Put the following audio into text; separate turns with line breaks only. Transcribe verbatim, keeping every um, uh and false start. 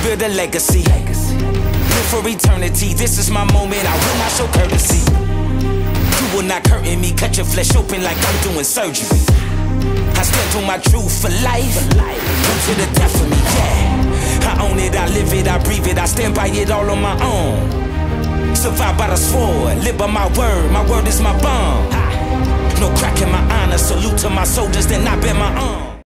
build a legacy. Live for eternity, this is my moment, I will not show courtesy. You will not curtain me, cut your flesh open like I'm doing surgery. I stand on my truth for life, come to the death of me, yeah. I own it, I live it, I breathe it, I stand by it all on my own. Survive by the sword, live by my word, my word is my bond. No crack in my honor, salute to my soldiers, then I bear my arm.